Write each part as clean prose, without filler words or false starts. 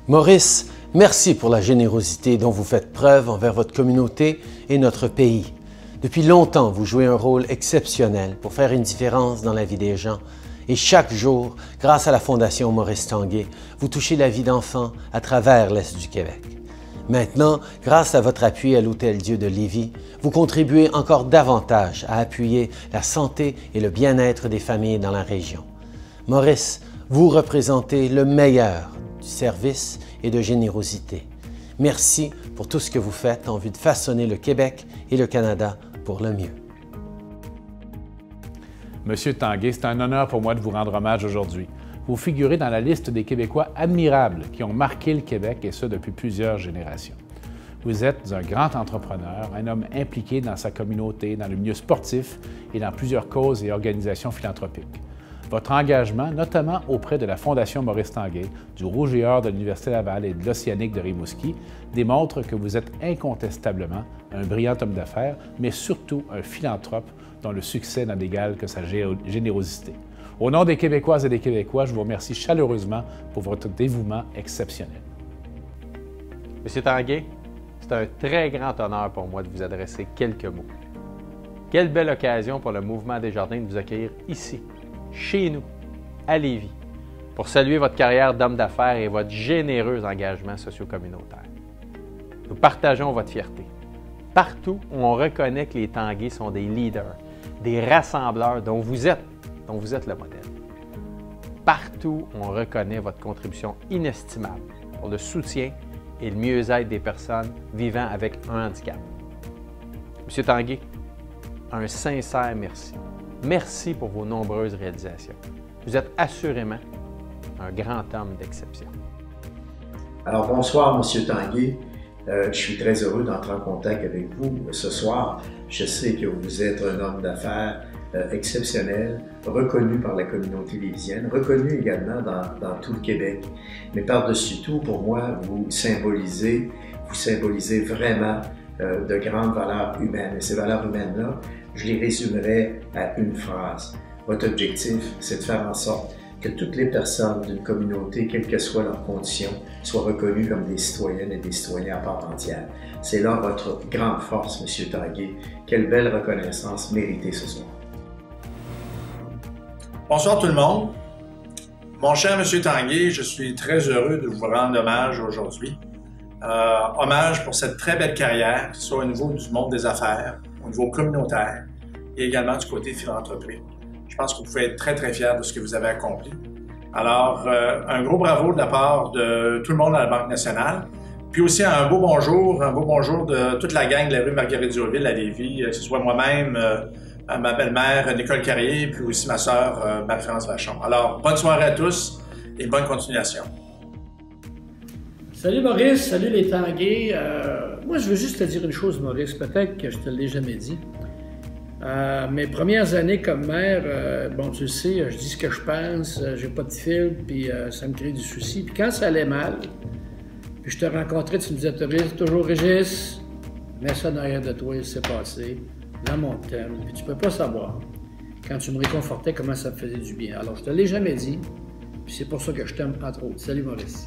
Maurice, merci pour la générosité dont vous faites preuve envers votre communauté et notre pays. Depuis longtemps, vous jouez un rôle exceptionnel pour faire une différence dans la vie des gens. Et chaque jour, grâce à la Fondation Maurice Tanguay, vous touchez la vie d'enfants à travers l'Est du Québec. Maintenant, grâce à votre appui à l'Hôtel-Dieu de Lévis, vous contribuez encore davantage à appuyer la santé et le bien-être des familles dans la région. Maurice, vous représentez le meilleur du service et de générosité. Merci pour tout ce que vous faites en vue de façonner le Québec et le Canada pour le mieux. Monsieur Tanguay, c'est un honneur pour moi de vous rendre hommage aujourd'hui. Vous figurez dans la liste des Québécois admirables qui ont marqué le Québec, et ce depuis plusieurs générations. Vous êtes un grand entrepreneur, un homme impliqué dans sa communauté, dans le milieu sportif et dans plusieurs causes et organisations philanthropiques. Votre engagement, notamment auprès de la Fondation Maurice Tanguay, du Rouge et Or de l'Université Laval et de l'Océanique de Rimouski, démontre que vous êtes incontestablement un brillant homme d'affaires, mais surtout un philanthrope dont le succès n'a d'égal que sa générosité. Au nom des Québécoises et des Québécois, je vous remercie chaleureusement pour votre dévouement exceptionnel. Monsieur Tanguay, c'est un très grand honneur pour moi de vous adresser quelques mots. Quelle belle occasion pour le Mouvement Desjardins de vous accueillir ici, chez nous, à Lévis, pour saluer votre carrière d'homme d'affaires et votre généreux engagement socio-communautaire. Nous partageons votre fierté. Partout où on reconnaît que les Tanguay sont des leaders, des rassembleurs dont vous êtes le modèle. Partout où on reconnaît votre contribution inestimable pour le soutien et le mieux-être des personnes vivant avec un handicap. Monsieur Tanguay, un sincère merci. Merci pour vos nombreuses réalisations. Vous êtes assurément un grand homme d'exception. Alors bonsoir, Monsieur Tanguay. Je suis très heureux d'entrer en contact avec vous ce soir. Je sais que vous êtes un homme d'affaires exceptionnel, reconnu par la communauté lévisienne, reconnu également dans tout le Québec. Mais par-dessus tout, pour moi, vous symbolisez vraiment de grandes valeurs humaines. Et ces valeurs humaines-là, je les résumerai à une phrase. Votre objectif, c'est de faire en sorte que toutes les personnes d'une communauté, quelles que soient leurs conditions, soient reconnues comme des citoyennes et des citoyens à part entière. C'est là votre grande force, Monsieur Tanguay. Quelle belle reconnaissance méritée ce soir. Bonsoir tout le monde. Mon cher Monsieur Tanguay, je suis très heureux de vous rendre hommage aujourd'hui. Hommage pour cette très belle carrière, que ce soit au niveau du monde des affaires, au niveau communautaire et également du côté philanthropique. Je pense que vous pouvez être très, très fiers de ce que vous avez accompli. Alors, un gros bravo de la part de tout le monde à la Banque nationale. Puis aussi un beau bonjour de toute la gang de la rue Marguerite-Durville à Lévis, que ce soit moi-même, ma belle-mère Nicole Carrier, puis aussi ma sœur Marie-France Vachon. Alors, bonne soirée à tous et bonne continuation. Salut Maurice, salut les Tanguay. Moi, je veux juste te dire une chose, Maurice, peut-être que je te l'ai jamais dit. Mes premières années comme maire, bon, tu le sais, je dis ce que je pense, j'ai pas de fil, puis ça me crée du souci. Puis quand ça allait mal, puis je te rencontrais, tu me disais, toujours Régis, mets ça derrière de toi, il s'est passé, dans mon thème, puis tu peux pas savoir, quand tu me réconfortais, comment ça me faisait du bien. Alors, je te l'ai jamais dit, puis c'est pour ça que je t'aime, entre autres. Salut Maurice.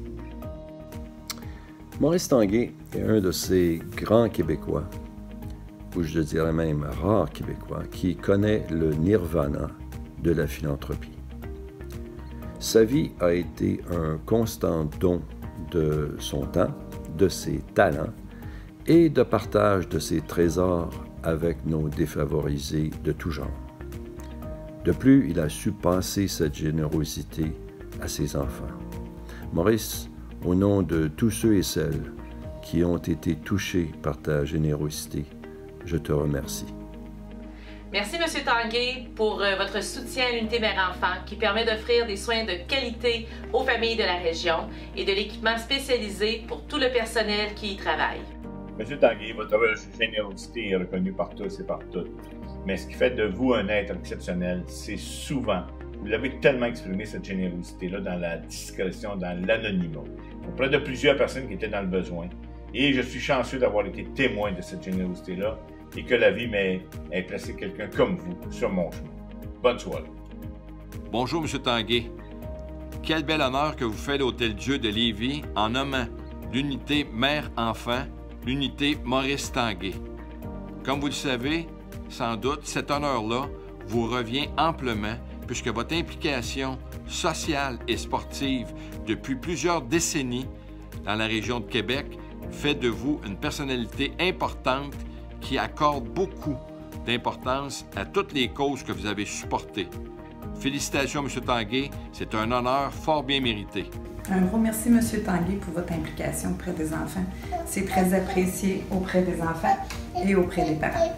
Maurice Tanguay est un de ces grands Québécois, ou je dirais même rares Québécois, qui connaît le nirvana de la philanthropie. Sa vie a été un constant don de son temps, de ses talents et de partage de ses trésors avec nos défavorisés de tout genre. De plus, il a su passer cette générosité à ses enfants. Maurice, au nom de tous ceux et celles qui ont été touchés par ta générosité, je te remercie. Merci, M. Tanguay, pour votre soutien à l'unité mère-enfant qui permet d'offrir des soins de qualité aux familles de la région et de l'équipement spécialisé pour tout le personnel qui y travaille. M. Tanguay, votre générosité est reconnue par tous et par toutes. Mais ce qui fait de vous un être exceptionnel, c'est souvent, vous avez tellement exprimé cette générosité-là dans la discrétion, dans l'anonymat, auprès de plusieurs personnes qui étaient dans le besoin. Et je suis chanceux d'avoir été témoin de cette générosité-là et que la vie m'ait placé quelqu'un comme vous sur mon chemin. Bonne soirée. Bonjour, M. Tanguay. quel bel honneur que vous fait l'Hôtel-Dieu de Lévis en nommant l'unité mère-enfant, l'unité Maurice Tanguay. Comme vous le savez, sans doute, cet honneur-là vous revient amplement puisque votre implication sociale et sportive depuis plusieurs décennies dans la région de Québec fait de vous une personnalité importante qui accorde beaucoup d'importance à toutes les causes que vous avez supportées. Félicitations, M. Tanguay, c'est un honneur fort bien mérité. Un gros merci, M. Tanguay, pour votre implication auprès des enfants. C'est très apprécié auprès des enfants et auprès des parents.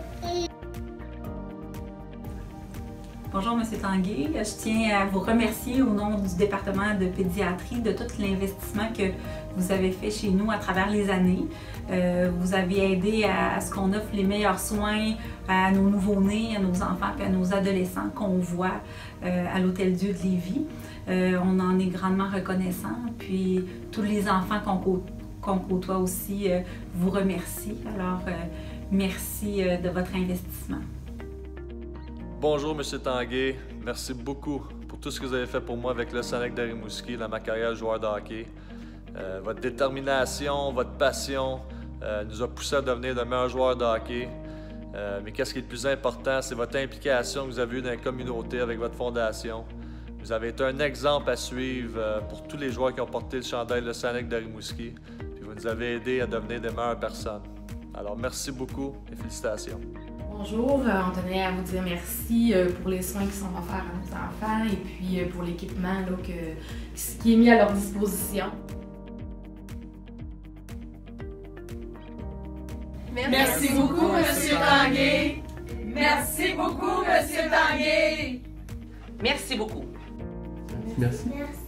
Bonjour, M. Tanguay. Je tiens à vous remercier au nom du département de pédiatrie de tout l'investissement que vous avez fait chez nous à travers les années. Vous avez aidé à ce qu'on offre les meilleurs soins à nos nouveau-nés, à nos enfants et à nos adolescents qu'on voit à l'Hôtel-Dieu de Lévis. On en est grandement reconnaissant. Puis tous les enfants qu'on côtoie aussi vous remercient. Alors, merci de votre investissement. Bonjour, M. Tanguay. Merci beaucoup pour tout ce que vous avez fait pour moi avec le Sanec de Rimouski dans ma carrière de joueur de hockey. Votre détermination, votre passion nous a poussé à devenir de meilleurs joueurs de hockey. Mais qu'est-ce qui est le plus important, c'est votre implication que vous avez eue dans la communauté avec votre fondation. Vous avez été un exemple à suivre pour tous les joueurs qui ont porté le chandail de Sanec de Rimouski. Puis vous nous avez aidés à devenir des meilleures personnes. Alors, merci beaucoup et félicitations. Bonjour, on tenait à vous dire merci pour les soins qui sont offerts à nos enfants et puis pour l'équipement qui est mis à leur disposition. Merci beaucoup, M. Tanguay. Merci beaucoup, M. Tanguay. Merci beaucoup. Merci.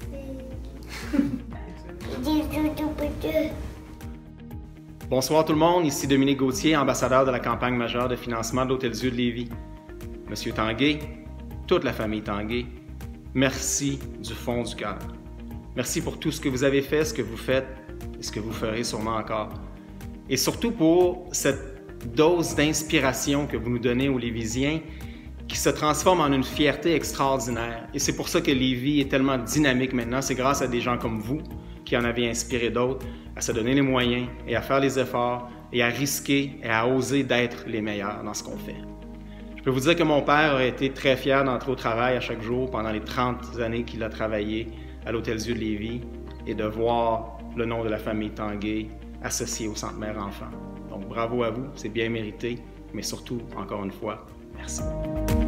Bonsoir tout le monde, ici Dominique Gauthier, ambassadeur de la campagne majeure de financement de l'Hôtel-Dieu de Lévis. Monsieur Tanguay, toute la famille Tanguay, merci du fond du cœur. Merci pour tout ce que vous avez fait, ce que vous faites et ce que vous ferez sûrement encore. Et surtout pour cette dose d'inspiration que vous nous donnez aux Lévisiens qui se transforme en une fierté extraordinaire. Et c'est pour ça que Lévis est tellement dynamique maintenant. C'est grâce à des gens comme vous qui en avez inspiré d'autres à se donner les moyens et à faire les efforts et à risquer et à oser d'être les meilleurs dans ce qu'on fait. Je peux vous dire que mon père aurait été très fier d'entrer au travail à chaque jour pendant les 30 années qu'il a travaillé à l'Hôtel-Dieu de Lévis et de voir le nom de la famille Tanguay associé au Centre Mère-Enfant. Donc bravo à vous, c'est bien mérité, mais surtout, encore une fois, merci.